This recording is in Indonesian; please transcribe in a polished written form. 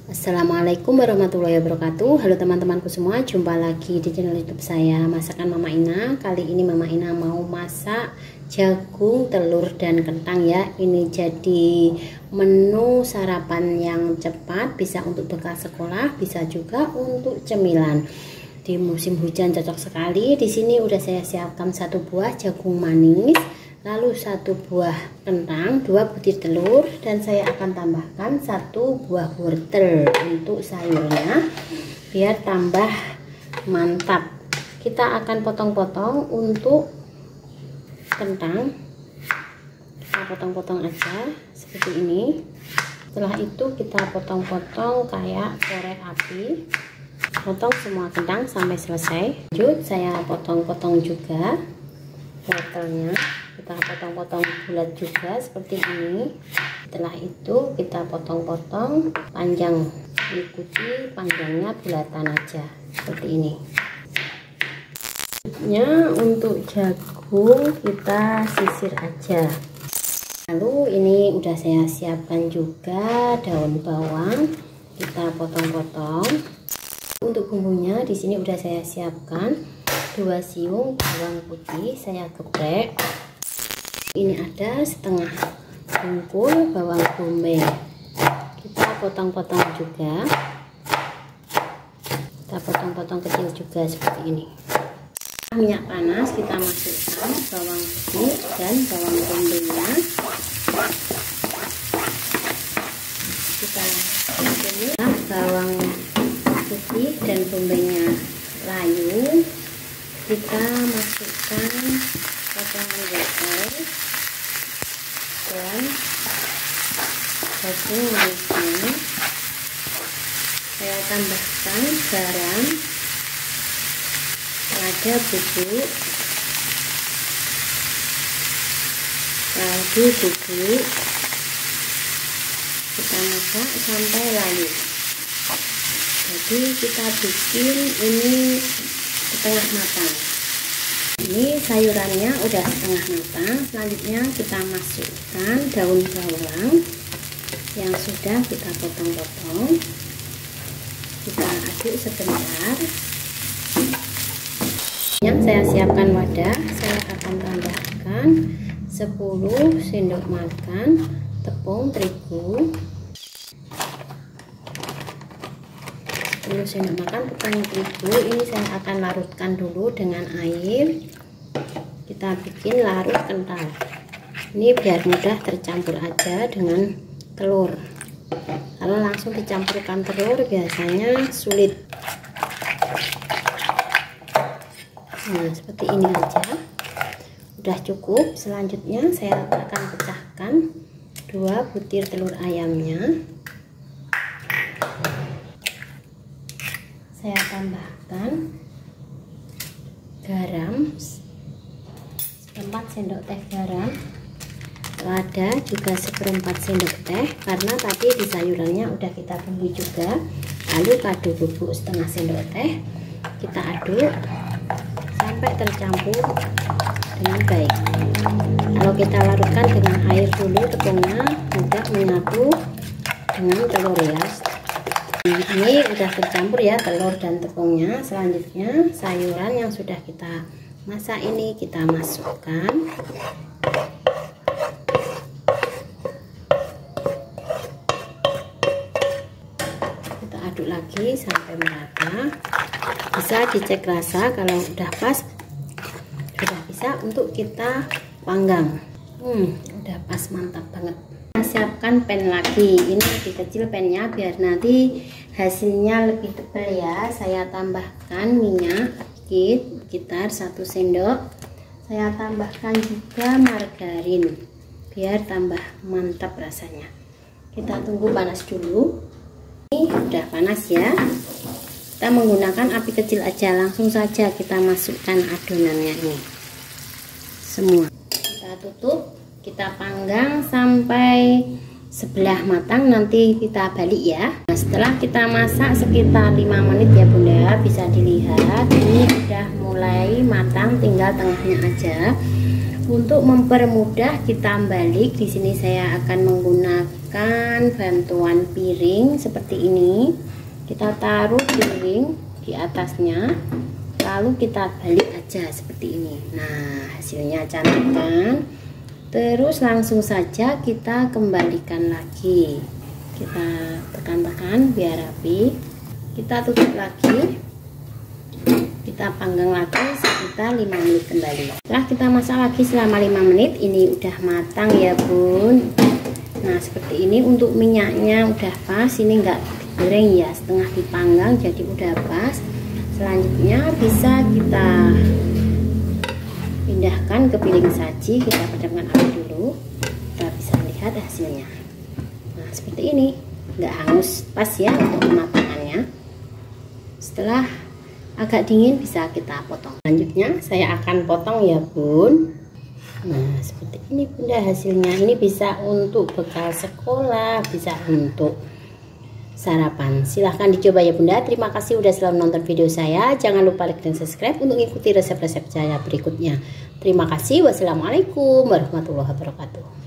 Assalamualaikum warahmatullahi wabarakatuh. Halo teman-temanku semua, jumpa lagi di channel YouTube saya, Masakan Mama Ina. Kali ini Mama Ina mau masak jagung, telur, dan kentang ya. Ini jadi menu sarapan yang cepat, bisa untuk bekal sekolah, bisa juga untuk cemilan. Di musim hujan cocok sekali. Di sini udah saya siapkan satu buah jagung manis, lalu satu buah kentang, 2 butir telur, dan saya akan tambahkan satu buah wortel untuk sayurnya biar tambah mantap. Kita akan potong-potong untuk kentang, kita potong-potong aja seperti ini. Setelah itu kita potong-potong kayak korek api, potong semua kentang sampai selesai. Lanjut saya potong-potong juga wortelnya, kita potong-potong bulat juga seperti ini. Setelah itu kita potong-potong panjang, ikuti panjangnya bulatan aja seperti ini. Untuk jagung kita sisir aja. Lalu ini udah saya siapkan juga daun bawang, kita potong-potong. Untuk bumbunya di sini udah saya siapkan 2 siung bawang putih, saya geprek. Ini ada setengah bungkul bawang bombay, kita potong-potong juga, kita potong-potong kecil juga seperti ini. Minyak panas, kita masukkan bawang putih dan bawang bombaynya, kita masukkan bawang putih dan bombaynya layu, kita masukkan potongan wortel dan jagung manisnya. Saya tambahkan garam, lada bubuk, kaldu bubuk, kita masak sampai layu. Jadi kita bikin ini setengah matang. Ini sayurannya udah setengah matang. Selanjutnya kita masukkan daun bawang yang sudah kita potong-potong, kita aduk sebentar. Yang saya siapkan wadah, saya akan tambahkan 10 sendok makan tepung terigu, 10 sendok makan tepung terigu. Ini saya akan larutkan dulu dengan air. Kita bikin larut kental. Ini biar mudah tercampur aja dengan telur. Kalau langsung dicampurkan telur biasanya sulit. Nah, seperti ini aja. Udah cukup. Selanjutnya saya akan pecahkan 2 butir telur ayamnya. Saya tambahkan garam, 4 sendok teh garam, lada juga 1/4 sendok teh, karena tadi di sayurannya udah kita bumbu juga. Lalu kaldu bubuk setengah sendok teh, kita aduk sampai tercampur dengan baik. Kalau kita larutkan dengan air dulu, tepungnya mudah menyatu dengan telur ya. Ini udah tercampur ya telur dan tepungnya. Selanjutnya sayuran yang sudah kita masak ini kita masukkan. Kita aduk lagi sampai merata. Bisa dicek rasa, kalau udah pas sudah bisa untuk kita panggang. Udah pas, mantap banget. Siapkan pan lagi, ini lebih kecil pannya biar nanti hasilnya lebih tebal ya. Saya tambahkan minyak sedikit, sekitar 1 sendok. Saya tambahkan juga margarin biar tambah mantap rasanya. Kita tunggu panas dulu. Ini udah panas ya, kita menggunakan api kecil aja, langsung saja kita masukkan adonannya ini semua. Kita tutup, kita panggang sampai sebelah matang, nanti kita balik ya. Nah, setelah kita masak sekitar 5 menit ya bunda, bisa dilihat ini udah mulai matang, tinggal tengahnya aja. Untuk mempermudah kita balik, di sini saya akan menggunakan bantuan piring seperti ini. Kita taruh piring di atasnya, lalu kita balik aja seperti ini. Nah, hasilnya cantik kan? Terus langsung saja kita kembalikan lagi. Kita tekan-tekan biar rapi. Kita tutup lagi. Kita panggang lagi sekitar 5 menit kembali. Setelah kita masak lagi selama 5 menit, ini udah matang ya bun. Nah seperti ini. Untuk minyaknya udah pas, ini enggak digoreng ya, setengah dipanggang jadi udah pas. Selanjutnya bisa kita pindahkan ke piring saji. Kita padamkan api dulu, kita bisa lihat hasilnya. Nah seperti ini, enggak hangus, pas ya untuk kematangannya. Setelah agak dingin bisa kita potong. Selanjutnya saya akan potong ya bun. Nah seperti ini bunda hasilnya. Ini bisa untuk bekal sekolah, bisa untuk sarapan. Silahkan dicoba ya bunda. Terima kasih udah selalu nonton video saya. Jangan lupa like dan subscribe untuk ikuti resep-resep saya berikutnya. Terima kasih. Wassalamualaikum warahmatullahi wabarakatuh.